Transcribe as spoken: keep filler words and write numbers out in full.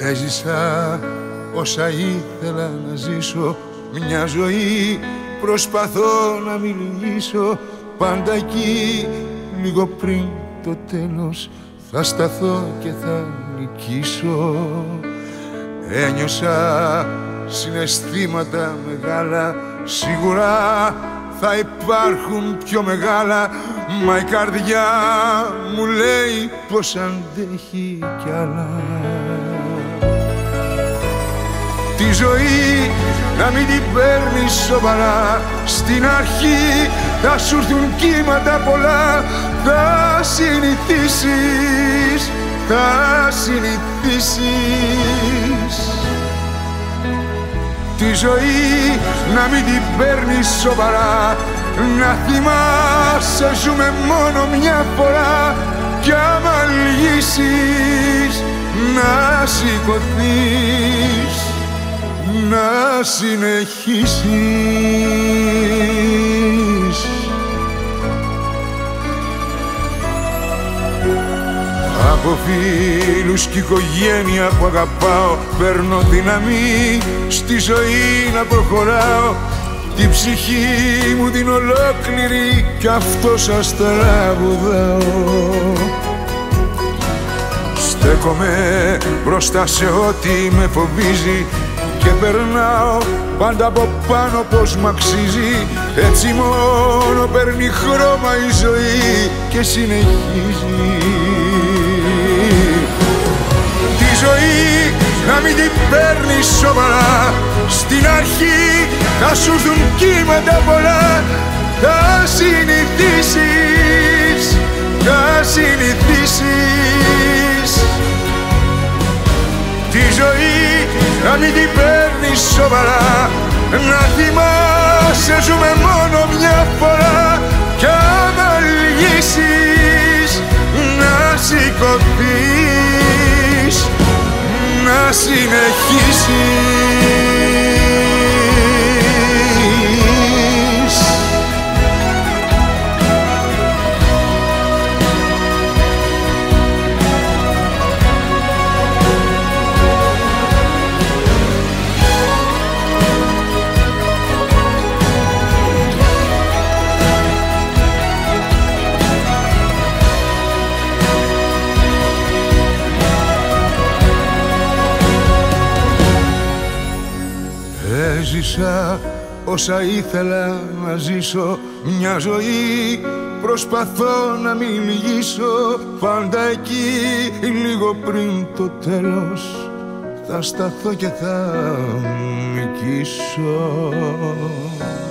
Έζησα όσα ήθελα να ζήσω, μια ζωή προσπαθώ να μην λυγίσω. Πάντα εκεί, λίγο πριν το τέλος, θα σταθώ και θα νικήσω. Ένιωσα συναισθήματα μεγάλα, σίγουρα θα υπάρχουν πιο μεγάλα, μα η καρδιά μου λέει πως αντέχει κι άλλα. Τη ζωή να μην την παίρνεις σοβαρά, στην αρχή θα σου έρθουν κύματα πολλά. Θα συνηθίσεις, θα συνηθίσεις. Τη ζωή να μην την παίρνεις σοβαρά, να θυμάσαι ζούμε μόνο μια φορά. Κι άμα λυγίσεις να σηκωθείς, να συνεχίσεις. Από φίλους κι οικογένεια που αγαπάω, παίρνω δύναμη στη ζωή να προχωράω. Την ψυχή μου την ολόκληρη κι αυτό σας τραγουδάω. Στέκομαι μπροστά σε ό,τι με φοβίζει και περνάω πάντα από πάνω πως μ' αξίζει. Έτσι μόνο παίρνει χρώμα η ζωή και συνεχίζει. Τη ζωή να μην την παίρνεις σοβαρά, στην αρχή θα σου έρθουν κύματα πολλά. Θα συνηθίσεις, θα συνηθίσεις. Τη ζωή να μην την παίρνεις σοβαρά, να θυμάσαι ζούμε μόνο μια φορά. Κι άμα λυγίσεις να σηκωθείς, να συνεχίσεις. Έζησα όσα ήθελα να ζήσω, μια ζωή προσπαθώ να μην λυγίσω. Πάντα εκεί, λίγο πριν το τέλος, θα σταθώ και θα νικήσω.